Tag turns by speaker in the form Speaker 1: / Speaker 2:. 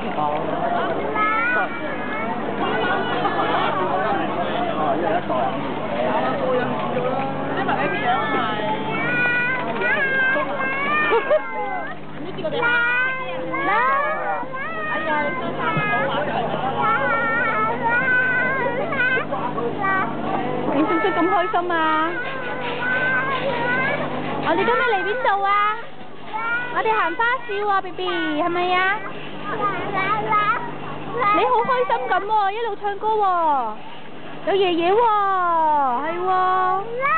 Speaker 1: 一人一個。因為呢條樣係。唔知我哋哎呀，你收衫咪好玩嚟
Speaker 2: 你識唔識咁開心啊？我哋今日嚟邊度啊？我哋行花市喎 ，B B 係咪啊？你好開心咁喎，一路唱歌喎，有爺爺喎，係喎。